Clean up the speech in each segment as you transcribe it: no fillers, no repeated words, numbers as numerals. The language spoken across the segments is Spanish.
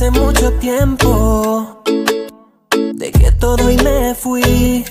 Hace mucho tiempo dejé todo y me fui.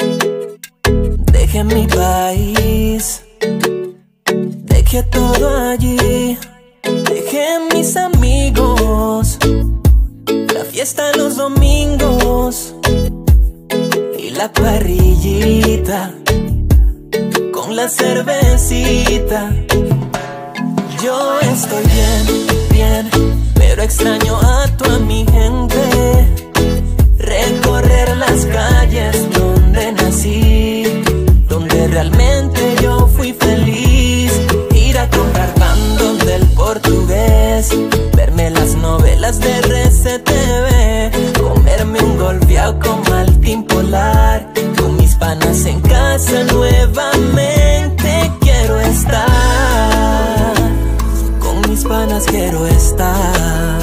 Dejé mi país, dejé todo allí. Dejé mis amigos, la fiesta los domingos y la parrillita con la cervecita. Yo estoy bien, bien, pero extraño a toda mi gente. Recorrer las calles donde nací, donde realmente yo fui feliz. Ir a comprar pan donde el portugués, verme las novelas de RCTV, comerme un golfeado con Maltín Polar, con mis panas en casa nuevamente quiero estar. Con mis panas quiero estar.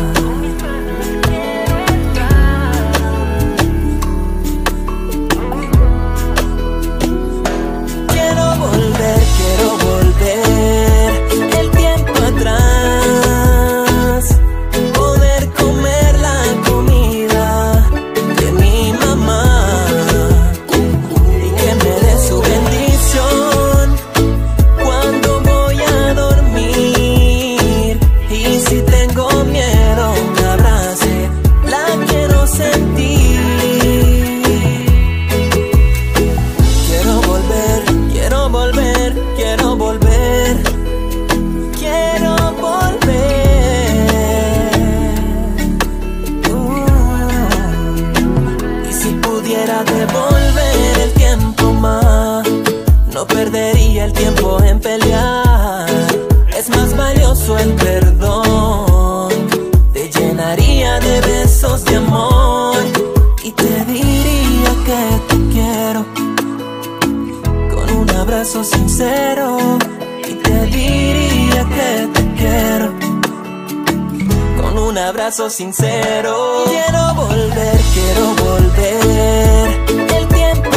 Quiero volver el tiempo atrás, poder comer la comida de mi mamá y que me dé su bendición cuando voy a dormir. Y si tengo miedo me abrace, la quiero sentir. Quiero volver, quiero volver, quiero volver, quiero volver. Y si pudiera devolver el tiempo más, no perdería el tiempo en pelear. Es más valioso el perdón, te llenaría de besos de amor y te diría que te quiero con un abrazo sincero. Y te diría que te quiero con un abrazo sincero. Quiero volver el tiempo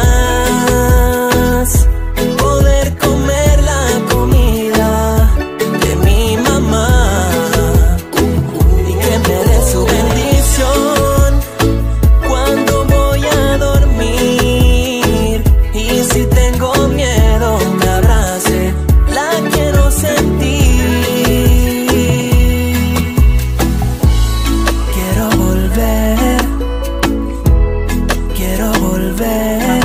atrás, poder comer la comida de mi mamá y que me dé su bendición cuando voy a dormir. Y si tengo miedo me abrace, la quiero sentir. Quiero volver, quiero volver.